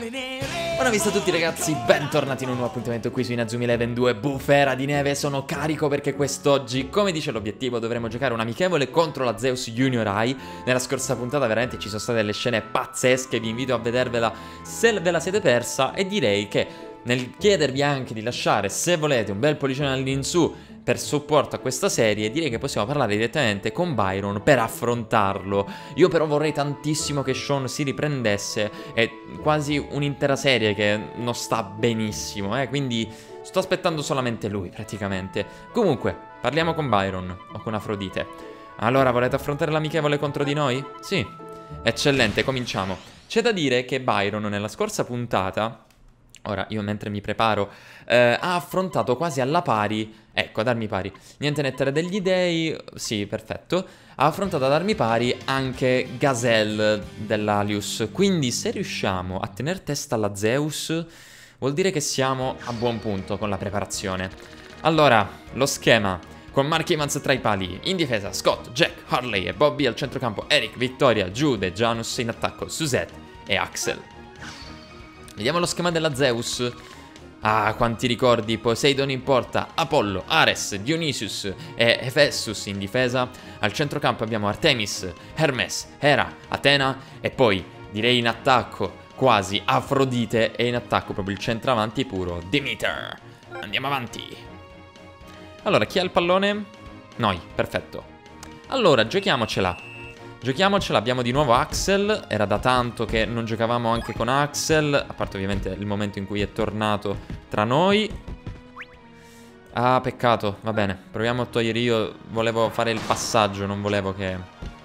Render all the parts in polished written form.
Buona vista a tutti ragazzi, bentornati in un nuovo appuntamento qui su Inazuma Eleven 2 Bufera di neve. Sono carico perché quest'oggi, come dice l'obiettivo, dovremo giocare un amichevole contro la Zeus Junior High. Nella scorsa puntata veramente ci sono state delle scene pazzesche, vi invito a vedervela se ve la siete persa. E direi che nel chiedervi anche di lasciare, se volete, un bel pollicione all'insù per supporto a questa serie, direi che possiamo parlare direttamente con Byron per affrontarlo. Io però vorrei tantissimo che Sean si riprendesse, è quasi un'intera serie che non sta benissimo, quindi sto aspettando solamente lui praticamente. Comunque, parliamo con Byron o con Afrodite. Allora, volete affrontare l'amichevole contro di noi? Sì, eccellente, cominciamo. C'è da dire che Byron nella scorsa puntata, ora io mentre mi preparo, ha affrontato quasi alla pari, ecco, ad armi pari, niente nettere degli dei, sì, perfetto, ha affrontato ad armi pari anche Gazelle dell'Alius, quindi se riusciamo a tener testa alla Zeus vuol dire che siamo a buon punto con la preparazione. Allora, lo schema, con Mark Evans tra i pali, in difesa Scott, Jack, Harley e Bobby al centrocampo, Eric, Victoria, Jude, Janus in attacco, Suzette e Axel. Vediamo lo schema della Zeus. Ah, quanti ricordi. Poseidon in porta, Apollo, Ares, Dionysus e Hephaestus in difesa. Al centrocampo abbiamo Artemis, Hermes, Hera, Atena e poi, direi in attacco, quasi Afrodite e in attacco proprio il centravanti puro, Demeter. Andiamo avanti. Allora, chi ha il pallone? Noi, perfetto. Allora, giochiamocela. Giochiamocela, abbiamo di nuovo Axel, era da tanto che non giocavamo anche con Axel, a parte ovviamente il momento in cui è tornato tra noi. Ah, peccato, va bene, proviamo a togliere, io volevo fare il passaggio, non volevo che...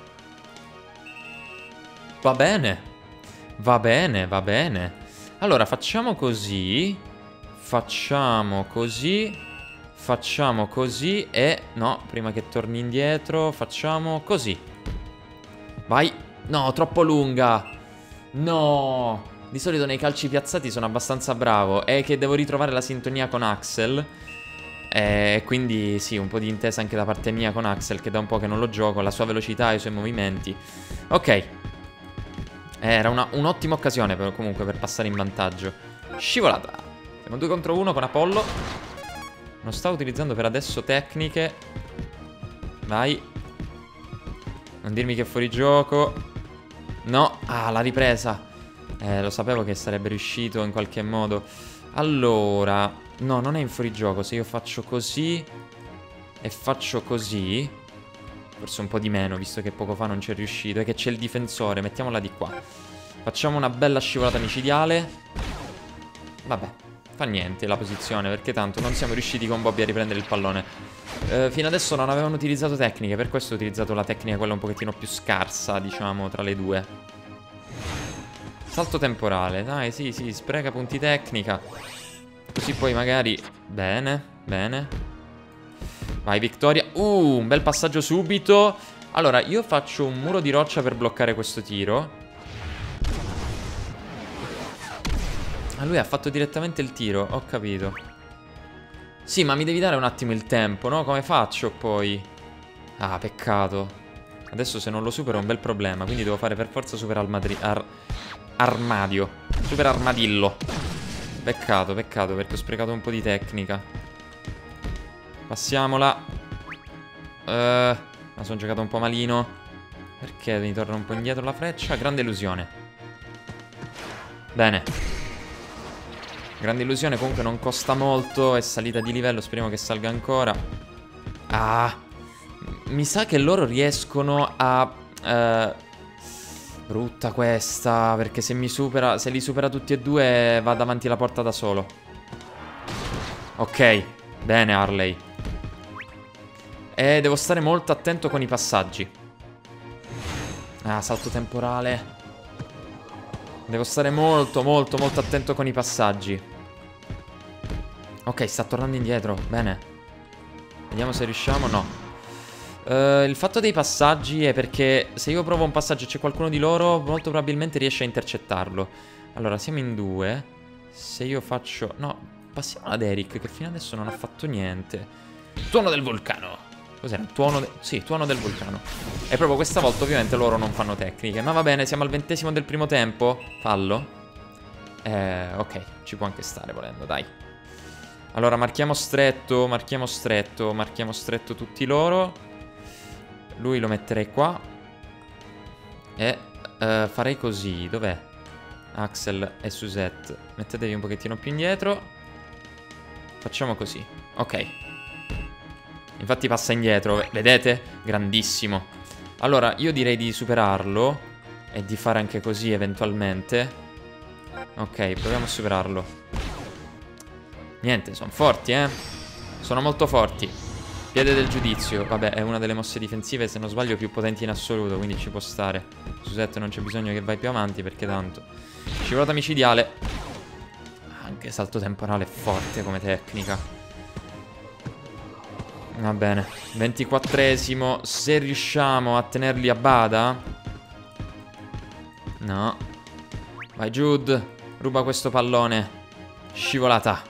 Va bene, va bene, va bene. Allora, facciamo così e... No, prima che torni indietro, facciamo così. Vai. No, troppo lunga. No. Di solito nei calci piazzati sono abbastanza bravo. È che devo ritrovare la sintonia con Axel. Quindi sì, un po' di intesa anche da parte mia con Axel, che da un po' che non lo gioco. La sua velocità e i suoi movimenti. Ok. Era un'ottima occasione comunque per passare in vantaggio. Scivolata. Siamo 2 contro 1 con Apollo. Non sta utilizzando per adesso tecniche. Vai. Non dirmi che è fuori gioco. No, la ripresa. Lo sapevo che sarebbe riuscito in qualche modo. Allora, no, non è in fuorigioco. Se io faccio così e faccio così, forse un po' di meno, visto che poco fa non ci è riuscito. E che c'è il difensore, mettiamola di qua. Facciamo una bella scivolata micidiale. Vabbè, fa niente la posizione, perché tanto non siamo riusciti con Bobby a riprendere il pallone. Fino adesso non avevano utilizzato tecniche, per questo ho utilizzato la tecnica quella un pochettino più scarsa, diciamo, tra le due. Salto temporale, dai, sì, spreca punti tecnica. Così poi magari... Bene, bene. Vai, Victoria. Un bel passaggio subito. Allora, io faccio un muro di roccia per bloccare questo tiro. Lui ha fatto direttamente il tiro, ho capito. Sì, ma mi devi dare un attimo il tempo, no? Come faccio poi? Ah, peccato. Adesso se non lo supero è un bel problema, quindi devo fare per forza super armadio. Super armadillo. Peccato, perché ho sprecato un po' di tecnica. Passiamola. Ma sono giocato un po' malino. Perché mi torna un po' indietro la freccia? Grande illusione. Bene. Grande illusione, comunque non costa molto, è salita di livello, speriamo che salga ancora. Mi sa che loro riescono a... brutta questa, perché se li supera tutti e due va davanti alla porta da solo. Ok, bene Harley. Devo stare molto attento con i passaggi. Salto temporale. Devo stare molto attento con i passaggi. Ok, sta tornando indietro. Bene. Vediamo se riusciamo. No. Il fatto dei passaggi è perché se io provo un passaggio e c'è qualcuno di loro, molto probabilmente riesce a intercettarlo. Allora, siamo in 2. Se io faccio... No, passiamo ad Eric, che fino adesso non ha fatto niente. Tuono del vulcano. Cos'era? Tuono sì, tuono del vulcano. E proprio questa volta ovviamente loro non fanno tecniche. Ma va bene, siamo al 20° del primo tempo. Fallo. Ok, ci può anche stare volendo, dai. Allora, marchiamo stretto, marchiamo stretto, marchiamo stretto tutti loro. Lui lo metterei qua. E farei così, dov'è? Axel e Suzette, mettetevi un pochettino più indietro. Facciamo così, ok. Infatti passa indietro, vedete? Grandissimo. Allora, io direi di superarlo e di fare anche così eventualmente. Ok, proviamo a superarlo. Niente, sono forti, sono molto forti. Piede del giudizio. Vabbè, è una delle mosse difensive, se non sbaglio, più potenti in assoluto, quindi ci può stare. Suzette non c'è bisogno che vai più avanti, perché tanto. Scivolata micidiale. Anche salto temporale è forte come tecnica. Va bene. 24esimo. Se riusciamo a tenerli a bada. No. Vai Jude. Ruba questo pallone. Scivolata.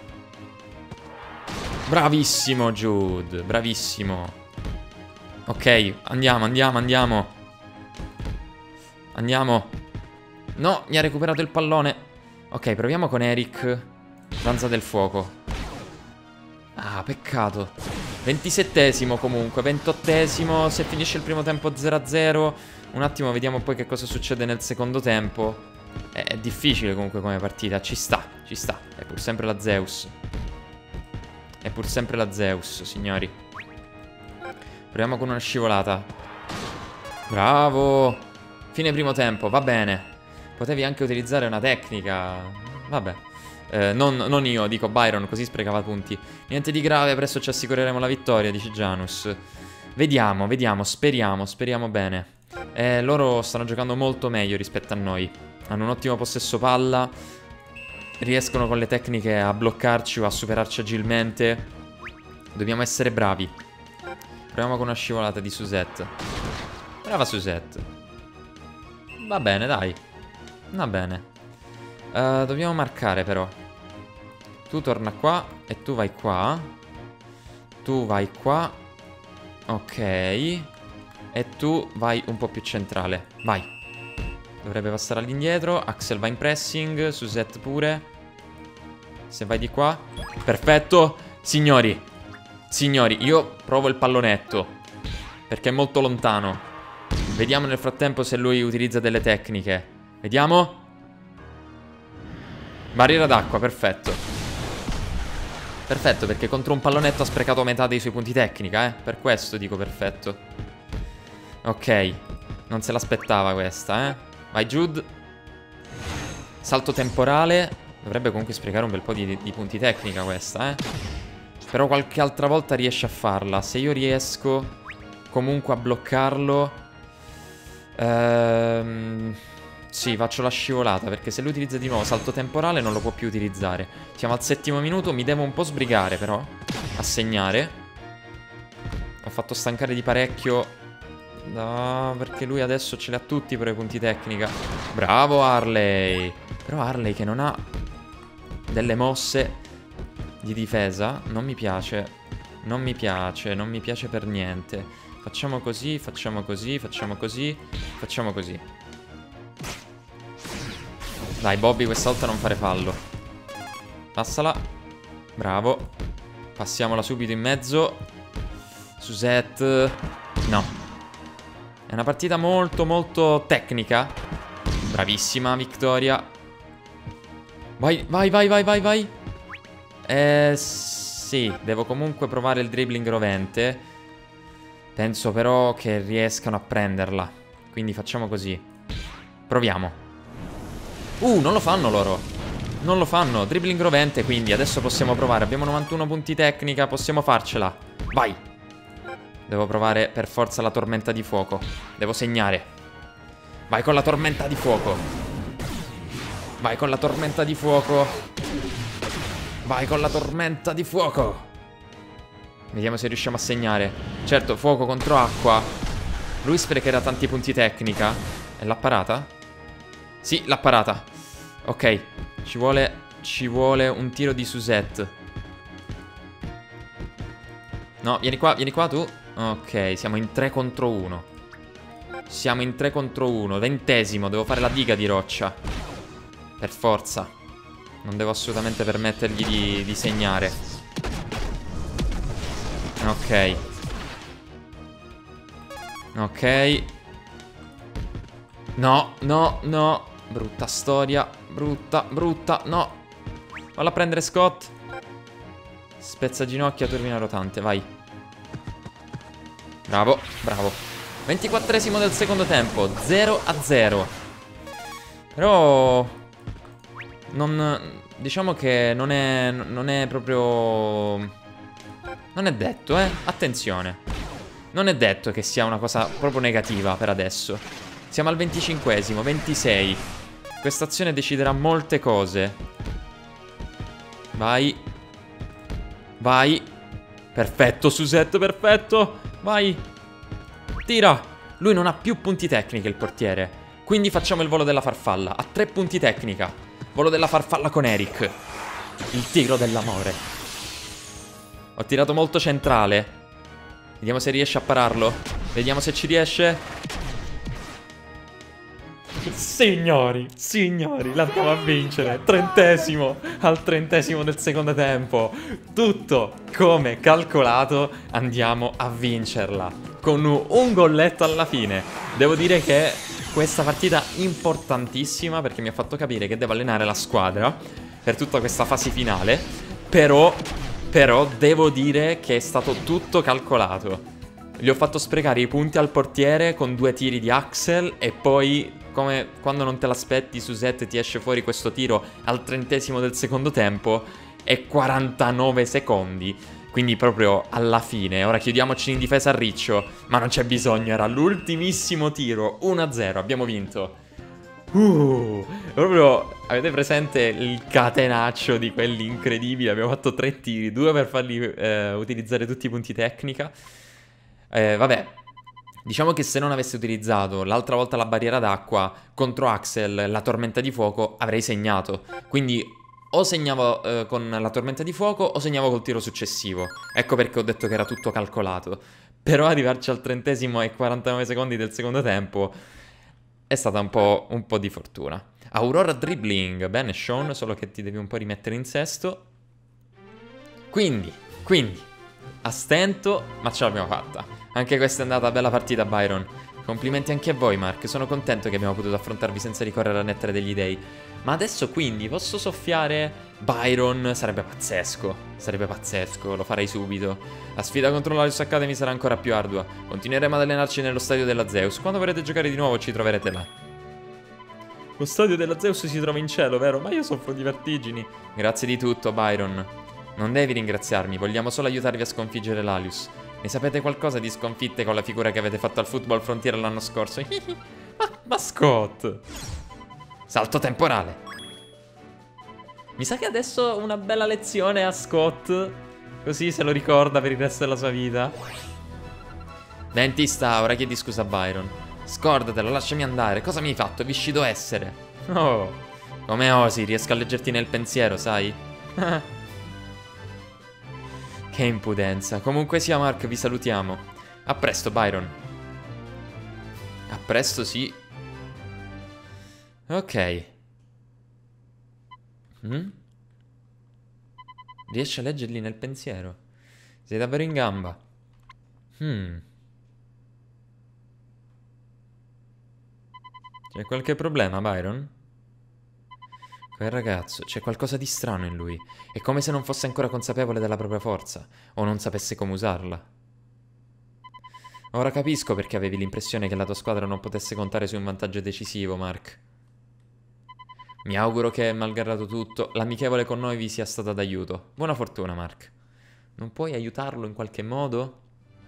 Bravissimo Jude. Bravissimo. Ok, andiamo, andiamo, andiamo. Andiamo. No, mi ha recuperato il pallone. Ok, proviamo con Eric. Danza del fuoco. Ah, peccato. 27esimo comunque, 28esimo. Se finisce il primo tempo 0-0. Un attimo, vediamo poi che cosa succede nel secondo tempo. È difficile comunque come partita. Ci sta, ci sta. È pur sempre la Zeus. È pur sempre la Zeus, signori. Proviamo con una scivolata. Bravo. Fine primo tempo, va bene. Potevi anche utilizzare una tecnica. Vabbè. Non io, dico Byron, così sprecava punti. Niente di grave, presto ci assicureremo la vittoria, dice Janus. Vediamo, vediamo, speriamo, speriamo bene. Loro stanno giocando molto meglio rispetto a noi. Hanno un ottimo possesso palla. Riescono con le tecniche a bloccarci o a superarci agilmente. Dobbiamo essere bravi. Proviamo con una scivolata di Suzette. Brava Suzette. Va bene, dai. Va bene. Dobbiamo marcare però. Tu torna qua e tu vai qua. Tu vai qua. Ok. E tu vai un po' più centrale. Vai. Dovrebbe passare all'indietro. Axel va in pressing. Suzette pure. Se vai di qua. Perfetto. Signori. Signori, io provo il pallonetto. Perché è molto lontano. Vediamo nel frattempo se lui utilizza delle tecniche. Vediamo. Barriera d'acqua, perfetto. Perfetto, perché contro un pallonetto ha sprecato metà dei suoi punti tecnica, Per questo dico perfetto. Ok. Non se l'aspettava questa, Vai Jude. Salto temporale. Dovrebbe comunque sprecare un bel po' di punti tecnica questa, Però qualche altra volta riesce a farla. Se io riesco comunque a bloccarlo. Sì, faccio la scivolata, perché se lui utilizza di nuovo salto temporale non lo può più utilizzare. Siamo al 7° minuto, mi devo un po' sbrigare però a segnare. Ho fatto stancare di parecchio. No, perché lui adesso ce li ha tutti per i punti tecnica. Bravo Harley. Però Harley che non ha delle mosse di difesa non mi piace. Non mi piace, non mi piace per niente. Facciamo così, facciamo così, facciamo così, facciamo così. Dai Bobby, questa volta non fare fallo. Passala. Bravo. Passiamola subito in mezzo. Suzette. No. È una partita molto molto tecnica. Bravissima Victoria. Vai, vai, vai, vai, vai, vai. Sì, devo comunque provare il dribbling rovente. Penso però che riescano a prenderla. Quindi facciamo così. Proviamo. Non lo fanno loro. Non lo fanno. Dribbling rovente, quindi adesso possiamo provare. Abbiamo 91 punti tecnica, possiamo farcela. Vai. Devo provare per forza la tormenta di fuoco. Devo segnare. Vai con la tormenta di fuoco. Vai con la tormenta di fuoco. Vai con la tormenta di fuoco. Vediamo se riusciamo a segnare. Certo, fuoco contro acqua. Lui sprecherà tanti punti tecnica. E l'ha parata? Sì, l'ha parata. Ok, ci vuole un tiro di Suzette. No, vieni qua tu. Ok, siamo in 3 contro 1. Siamo in 3 contro 1. 20esimo, devo fare la diga di roccia. Per forza. Non devo assolutamente permettergli di segnare. Ok. Ok. No, no, no. Brutta storia. Brutta, brutta. No. Valla a prendere Scott. Spezza ginocchia, turbina rotante, vai. Bravo, bravo. 24esimo del secondo tempo, 0-0. Però diciamo che non è proprio... Non è detto, attenzione. Non è detto che sia una cosa proprio negativa per adesso. Siamo al 25esimo, 26. Questa azione deciderà molte cose. Vai. Vai. Perfetto, Suset, perfetto. Vai. Tira. Lui non ha più punti tecniche, il portiere. Quindi facciamo il volo della farfalla. Ha 3 punti tecnica. Volo della farfalla con Eric. Il tigro dell'amore. Ho tirato molto centrale. Vediamo se riesce a pararlo. Vediamo se ci riesce. Signori, signori, l'andiamo a vincere. 30esimo, al 30esimo del secondo tempo. Tutto come calcolato, andiamo a vincerla con un golletto alla fine. Devo dire che questa partita è importantissima perché mi ha fatto capire che devo allenare la squadra per tutta questa fase finale. Però devo dire che è stato tutto calcolato. Gli ho fatto sprecare i punti al portiere con 2 tiri di Axel e poi, come quando non te l'aspetti, Suset ti esce fuori questo tiro al 30esimo del secondo tempo e 49 secondi. Quindi proprio alla fine. Ora chiudiamoci in difesa a riccio, ma non c'è bisogno, era l'ultimissimo tiro. 1-0, abbiamo vinto. Proprio avete presente il catenaccio di quelli incredibili? Abbiamo fatto 3 tiri, 2 per farli utilizzare tutti i punti tecnica. Vabbè, diciamo che se non avessi utilizzato l'altra volta la barriera d'acqua contro Axel, la tormenta di fuoco, avrei segnato. Quindi o segnavo con la tormenta di fuoco o segnavo col tiro successivo. Ecco perché ho detto che era tutto calcolato. Però arrivarci al 30esimo e 49 secondi del secondo tempo è stata un po' di fortuna. Aurora dribbling, bene Sean, solo che ti devi un po' rimettere in sesto. Quindi, a stento, ma ce l'abbiamo fatta. Anche questa è andata bella partita, Byron. Complimenti anche a voi, Mark. Sono contento che abbiamo potuto affrontarvi senza ricorrere a nettere degli dei. Ma adesso quindi posso soffiare Byron? Sarebbe pazzesco, lo farei subito. La sfida contro l'Alius Academy sarà ancora più ardua. Continueremo ad allenarci nello stadio della Zeus. Quando vorrete giocare di nuovo ci troverete là. Lo stadio della Zeus si trova in cielo, vero? Ma io soffro di vertigini. Grazie di tutto, Byron. Non devi ringraziarmi, vogliamo solo aiutarvi a sconfiggere l'Alius. Ne sapete qualcosa di sconfitte con la figura che avete fatto al Football Frontier l'anno scorso? ma Scott! Salto temporale. Mi sa che adesso una bella lezione a Scott. Così se lo ricorda per il resto della sua vita. Dentista, ora chiedi scusa a Byron. Scordatelo, lasciami andare. Cosa mi hai fatto? Viscido essere. Oh, come osi? Riesco a leggerti nel pensiero, sai? Che impudenza. Comunque sia, Mark, vi salutiamo. A presto, Byron. A presto, sì. Ok. Riesci a leggerli nel pensiero? Sei davvero in gamba. C'è qualche problema, Byron? Quel ragazzo, c'è qualcosa di strano in lui. È come se non fosse ancora consapevole della propria forza, o non sapesse come usarla. Ora capisco perché avevi l'impressione che la tua squadra non potesse contare su un vantaggio decisivo, Mark. Mi auguro che, malgrado tutto, l'amichevole con noi vi sia stata d'aiuto. Buona fortuna, Mark. Non puoi aiutarlo in qualche modo?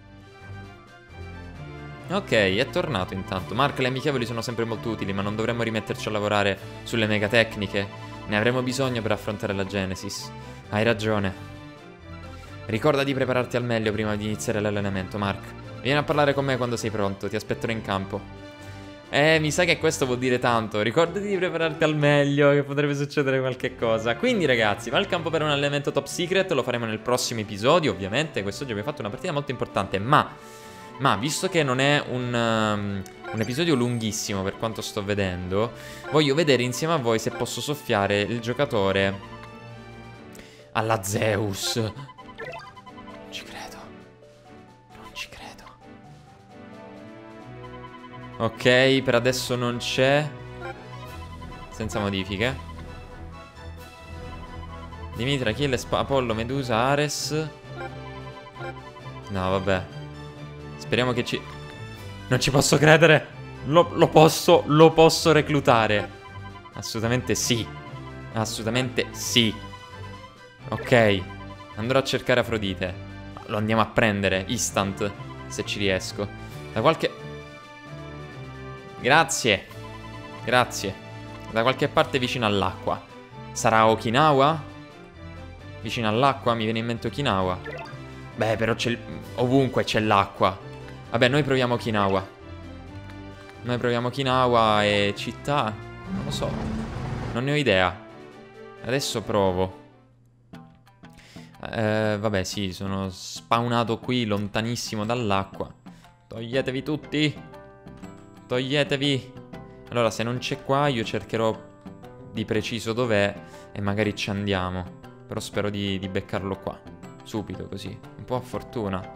Ok, è tornato intanto. Mark, le amichevoli sono sempre molto utili, ma non dovremmo rimetterci a lavorare sulle mega tecniche. Ne avremo bisogno per affrontare la Genesis. Hai ragione. Ricorda di prepararti al meglio prima di iniziare l'allenamento, Mark. Vieni a parlare con me quando sei pronto, ti aspetterò in campo. Mi sa che questo vuol dire tanto. Ricordati di prepararti al meglio, che potrebbe succedere qualche cosa. Quindi ragazzi, va al campo per un allenamento top secret. Lo faremo nel prossimo episodio, ovviamente. Quest'oggi abbiamo fatto una partita molto importante, ma Ma visto che non è un episodio lunghissimo per quanto sto vedendo, voglio vedere insieme a voi se posso soffiare il giocatore alla Zeus. Non ci credo. Non ci credo. Ok, per adesso non c'è. Senza modifiche. Dimitra, Achille, Apollo, Medusa, Ares. No, vabbè. Speriamo che ci... Non ci posso credere. Lo posso reclutare. Assolutamente sì. Assolutamente sì. Ok. Andrò a cercare Afrodite. Lo andiamo a prendere. Instant. Se ci riesco. Da qualche... Grazie. Grazie. Da qualche parte vicino all'acqua. Sarà Okinawa? Vicino all'acqua? Mi viene in mente Okinawa. Beh, però c'è... Ovunque c'è l'acqua. Vabbè, noi proviamo Okinawa. Noi proviamo Okinawa e città. Non lo so. Non ne ho idea. Adesso provo. Vabbè, sì, sono spawnato qui lontanissimo dall'acqua. Toglietevi tutti. Toglietevi. Allora, se non c'è qua, io cercherò di preciso dov'è e magari ci andiamo. Però spero di beccarlo qua. Subito, così. Un po' a fortuna.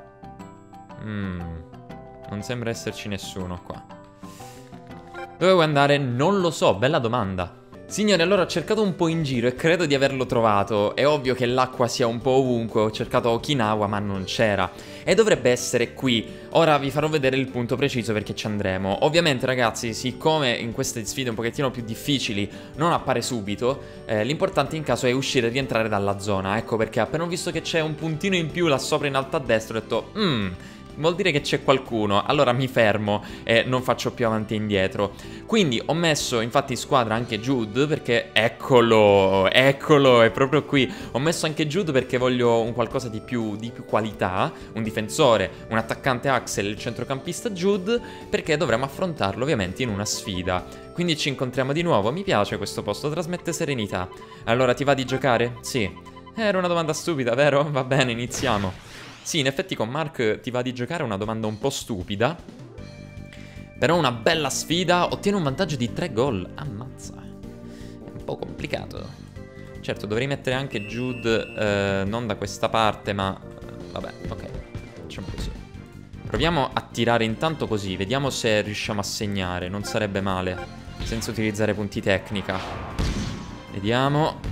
Non sembra esserci nessuno qua. Dove vuoi andare? Non lo so, bella domanda. Signori, allora ho cercato un po' in giro e credo di averlo trovato. È ovvio che l'acqua sia un po' ovunque. Ho cercato Okinawa ma non c'era. E dovrebbe essere qui. Ora vi farò vedere il punto preciso perché ci andremo. Ovviamente ragazzi, siccome in queste sfide un pochettino più difficili non appare subito, l'importante in caso è uscire e rientrare dalla zona. Ecco perché appena ho visto che c'è un puntino in più là sopra in alto a destra ho detto vuol dire che c'è qualcuno. Allora mi fermo e non faccio più avanti e indietro. Quindi ho messo infatti in squadra anche Jude perché eccolo, eccolo, è proprio qui. Ho messo anche Jude perché voglio un qualcosa di più qualità. Un difensore, un attaccante Axel e il centrocampista Jude, perché dovremo affrontarlo ovviamente in una sfida. Quindi ci incontriamo di nuovo. Mi piace questo posto, trasmette serenità. Allora ti va di giocare? Sì. Era una domanda stupida, vero? Va bene, iniziamo. Sì, in effetti con Mark ti va di giocare, una domanda un po' stupida. Però una bella sfida, ottiene un vantaggio di 3 gol. Ammazza. È un po' complicato. Certo, dovrei mettere anche Jude non da questa parte, ma... vabbè, ok. Facciamo così. Proviamo a tirare intanto così, vediamo se riusciamo a segnare. Non sarebbe male, senza utilizzare punti tecnica. Vediamo...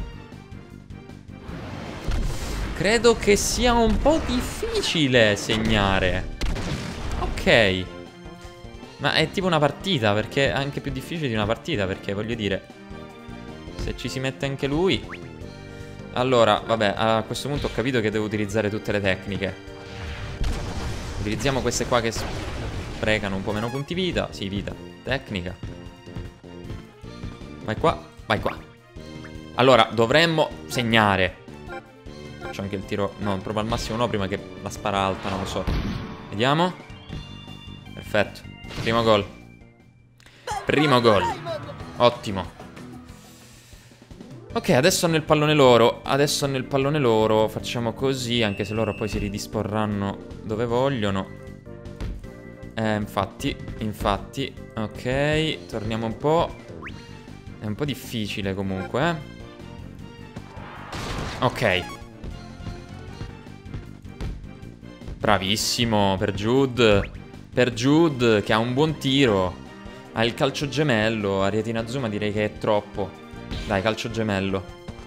Credo che sia un po' difficile segnare. Ok. Ma è tipo una partita, perché è anche più difficile di una partita, perché voglio dire, se ci si mette anche lui... Allora, vabbè, a questo punto ho capito che devo utilizzare tutte le tecniche. Utilizziamo queste qua che sprecano un po' meno punti vita. Sì, vita. Tecnica. Vai qua, vai qua. Allora, dovremmo segnare. Faccio anche il tiro. No, proprio al massimo no, prima che la spara alta, non lo so. Vediamo. Perfetto. Primo gol. Primo gol. Ottimo. Ok, adesso hanno il pallone loro. Adesso hanno il pallone loro. Facciamo così, anche se loro poi si ridisporranno dove vogliono. Infatti. Ok, torniamo un po'. È un po' difficile comunque, Ok. Bravissimo per Jude. Per Jude che ha un buon tiro. Ha il calcio gemello. Ariete Inazuma direi che è troppo. Dai, calcio gemello.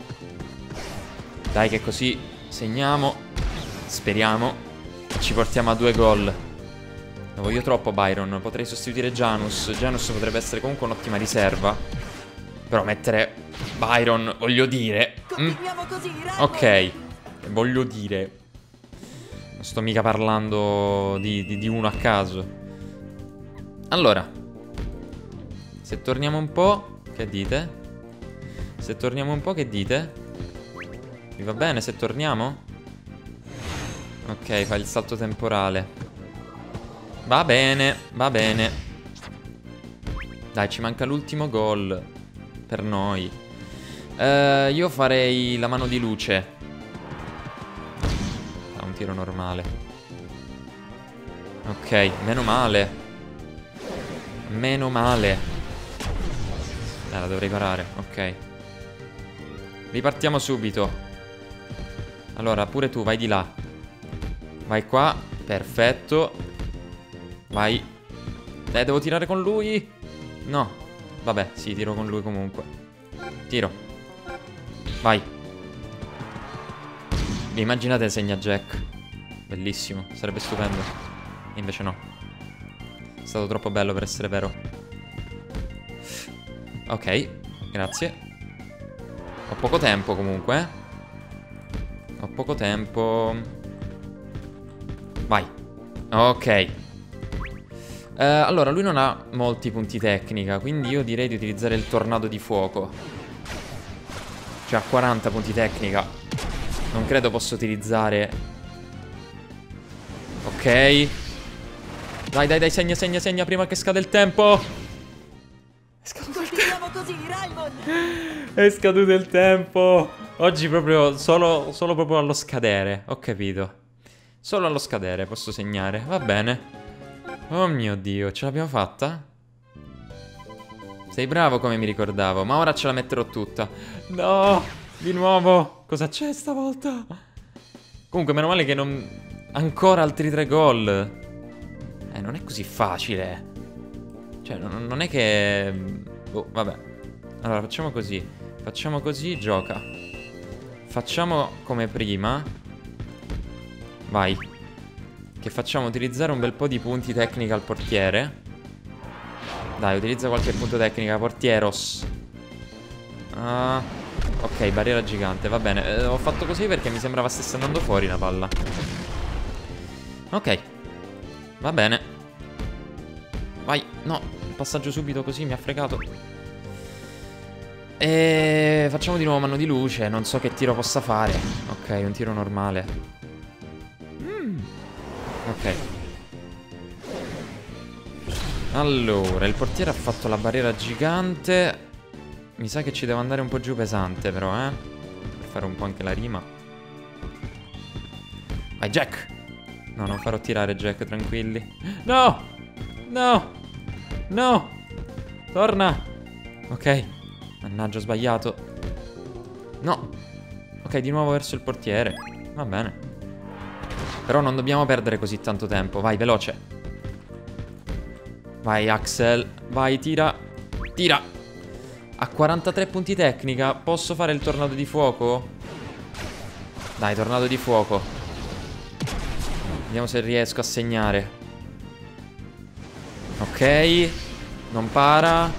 Dai che così segniamo. Speriamo. Ci portiamo a 2 gol. Lo voglio troppo Byron. Potrei sostituire Janus. Janus potrebbe essere comunque un'ottima riserva. Però mettere Byron, voglio dire. Ok. Voglio dire. Non sto mica parlando di uno a caso. Allora, se torniamo un po', che dite? Se torniamo un po', che dite? Vi va bene se torniamo? Ok, fa il salto temporale. Va bene, va bene. Dai, ci manca l'ultimo gol per noi. Io farei la mano di luce. Tiro normale. Ok, meno male. Meno male. La dovrei parare, ok. Ripartiamo subito. Allora, pure tu, vai di là. Vai qua, perfetto. Vai. Devo tirare con lui? No. Vabbè, sì, tiro con lui comunque. Tiro. Vai. Vi immaginate segna Jack? Bellissimo, sarebbe stupendo. Invece no. È stato troppo bello per essere vero. Ok, grazie. Ho poco tempo comunque, eh. Ho poco tempo. Vai. Ok. Allora, lui non ha molti punti tecnica, quindi io direi di utilizzare il tornado di fuoco. Cioè ha 40 punti tecnica. Non credo possa utilizzare. Ok. Dai, dai, dai, segna, segna, segna prima che scada il tempo. È scaduto il tempo. Così, Raimon. È scaduto il tempo. Oggi proprio solo proprio allo scadere. Ho capito. Solo allo scadere posso segnare. Va bene. Oh mio Dio, ce l'abbiamo fatta? Sei bravo come mi ricordavo, ma ora ce la metterò tutta. No, di nuovo. Cosa c'è stavolta? Comunque, meno male che non... Ancora altri 3 gol. Non è così facile. Cioè, non è che... Oh, vabbè. Allora, facciamo così. Facciamo così, gioca. Facciamo come prima. Vai. Che facciamo utilizzare un bel po' di punti tecnica al portiere. Dai, utilizza qualche punto tecnica, portieros. Ok, barriera gigante, va bene. Ho fatto così perché mi sembrava stesse andando fuori la palla. Ok. Va bene. Vai, no, passaggio subito così, mi ha fregato. E facciamo di nuovo mano di luce. Non so che tiro possa fare. Ok, un tiro normale. Ok. Allora, il portiere ha fatto la barriera gigante. Mi sa che ci devo andare un po' giù pesante però, per fare un po' anche la rima. Vai, Jack. No, non farò tirare Jack, tranquilli. No! No! No! Torna! Ok. Mannaggia, ho sbagliato. No. Ok, di nuovo verso il portiere. Va bene. Però non dobbiamo perdere così tanto tempo. Vai, veloce. Vai, Axel. Vai, tira. Tira. Ha 43 punti tecnica. Posso fare il tornado di fuoco? Dai, tornado di fuoco. Vediamo se riesco a segnare. Ok. Non para.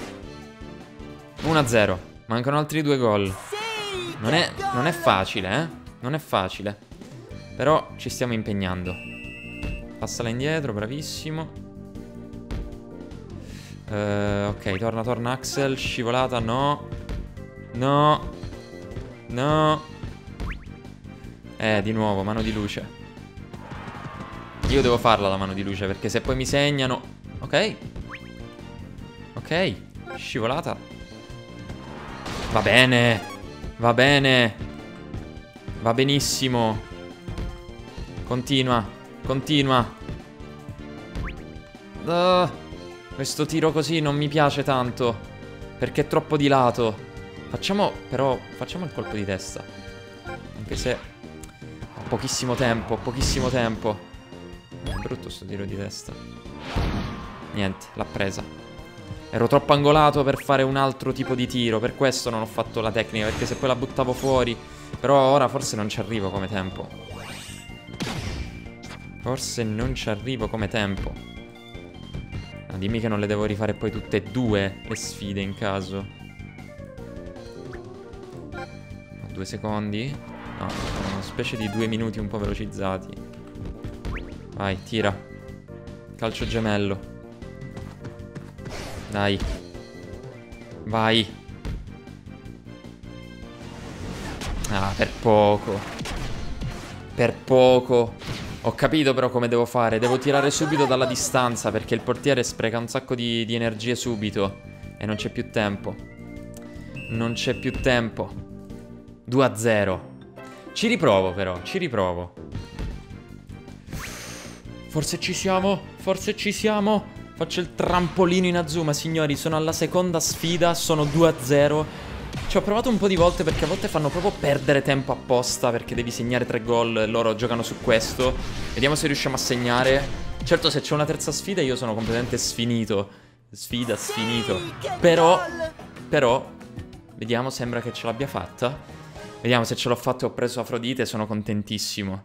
1-0. Mancano altri 2 gol. Non è facile, eh. Non è facile. Però ci stiamo impegnando. Passala indietro, bravissimo. Ok, torna Axel. Scivolata, no. No. No. Di nuovo, mano di luce. Io devo farla la mano di luce, perché se poi mi segnano... Ok. Ok, scivolata. Va bene. Va bene. Va benissimo. Continua. Continua. Questo tiro così non mi piace tanto, perché è troppo di lato. Facciamo il colpo di testa. Anche se ho pochissimo tempo. Pochissimo tempo. È brutto sto tiro di testa. Niente, l'ha presa. Ero troppo angolato per fare un altro tipo di tiro. Per questo non ho fatto la tecnica, perché se poi la buttavo fuori. Però ora forse non ci arrivo come tempo. Forse non ci arrivo come tempo. Dimmi che non le devo rifare poi tutte e due le sfide in caso. 2 secondi. No, sono una specie di 2 minuti un po' velocizzati. Vai, tira. Calcio gemello. Dai. Vai. Ah, per poco. Per poco. Ho capito però come devo fare. Devo tirare subito dalla distanza, perché il portiere spreca un sacco di energie subito. E non c'è più tempo. Non c'è più tempo. 2-0. Ci riprovo però, ci riprovo. Forse ci siamo, forse ci siamo. Faccio il trampolino in Azuma, signori. Sono alla seconda sfida, sono 2-0. Ci ho provato un po' di volte perché a volte fanno proprio perdere tempo apposta, perché devi segnare 3 gol e loro giocano su questo. Vediamo se riusciamo a segnare. Certo, se c'è una terza sfida io sono completamente sfinito. Sfinito. Però, vediamo, sembra che ce l'abbia fatta. Vediamo se ce l'ho fatta e ho preso Afrodite, sono contentissimo.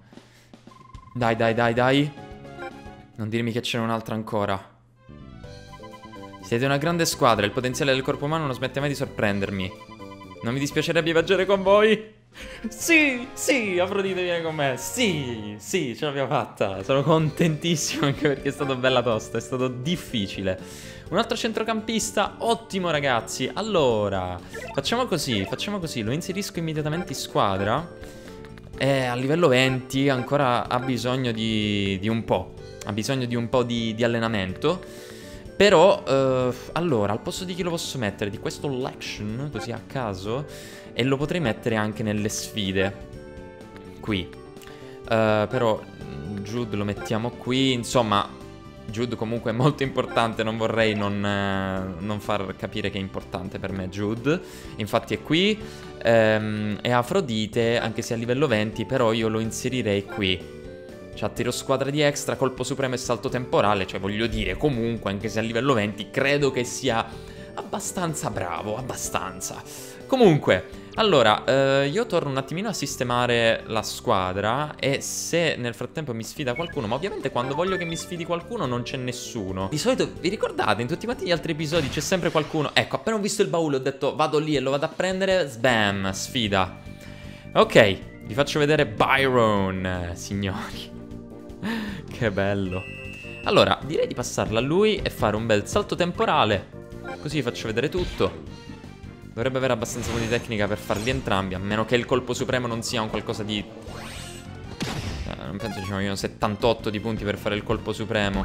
Dai. Non dirmi che ce n'è un'altra ancora. Siete una grande squadra, il potenziale del corpo umano non smette mai di sorprendermi. Non mi dispiacerebbe viaggiare con voi? Sì, Afrodite viene con me. Sì, ce l'abbiamo fatta. Sono contentissimo anche perché è stato bella tosta, è stato difficile. Un altro centrocampista, ottimo ragazzi. Allora, facciamo così, lo inserisco immediatamente in squadra. A livello 20 ancora ha bisogno di un po'. Ha bisogno di un po' di allenamento. Però, allora, al posto di chi lo posso mettere? Di questo Lection, così a caso. E lo potrei mettere anche nelle sfide. Qui. Però Jude lo mettiamo qui. Insomma, Jude comunque è molto importante. Non vorrei non far capire che è importante per me Jude. Infatti è qui. E Afrodite, anche se a livello 20, però io lo inserirei qui. C'ha tiro squadra di extra, colpo supremo e salto temporale. Cioè voglio dire, comunque, anche se a livello 20, credo che sia abbastanza bravo, abbastanza. Comunque, allora, io torno un attimino a sistemare la squadra. E se nel frattempo mi sfida qualcuno, ma ovviamente quando voglio che mi sfidi qualcuno non c'è nessuno. Di solito, vi ricordate, in tutti quanti gli altri episodi c'è sempre qualcuno. Ecco, appena ho visto il baule ho detto vado lì e lo vado a prendere. Sbam, sfida. Ok, vi faccio vedere Byron, signori. Che bello. Allora, direi di passarla a lui e fare un bel salto temporale. Così vi faccio vedere tutto. Dovrebbe avere abbastanza di tecnica per farli entrambi, a meno che il colpo supremo non sia un qualcosa di... non penso ci vogliono 78 di punti per fare il colpo supremo.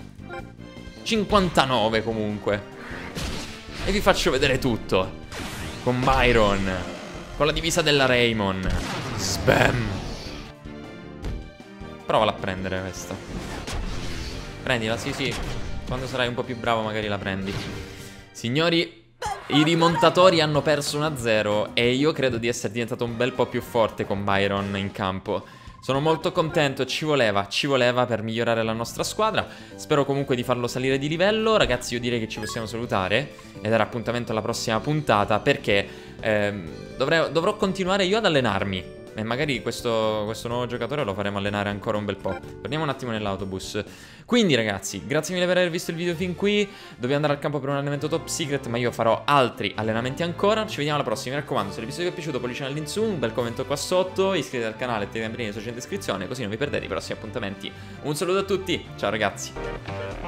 59 comunque. E vi faccio vedere tutto. Con Byron. Con la divisa della Raymond. Spam. Provala a prendere questa. Prendila, sì. Quando sarai un po' più bravo magari la prendi. Signori, i rimontatori hanno perso 1-0 e io credo di essere diventato un bel po' più forte con Byron in campo. Sono molto contento, ci voleva per migliorare la nostra squadra. Spero comunque di farlo salire di livello. Ragazzi, io direi che ci possiamo salutare e dare appuntamento alla prossima puntata, perché dovrò continuare io ad allenarmi. E magari questo nuovo giocatore lo faremo allenare ancora un bel po'. Torniamo un attimo nell'autobus. Quindi ragazzi, grazie mille per aver visto il video fin qui. Dobbiamo andare al campo per un allenamento top secret, ma io farò altri allenamenti ancora. Ci vediamo alla prossima, mi raccomando, se l'episodio vi è piaciuto pollice all'insù, un bel commento qua sotto, iscrivetevi al canale e attivate la campanella di iscrizione, così non vi perdete i prossimi appuntamenti. Un saluto a tutti, ciao ragazzi.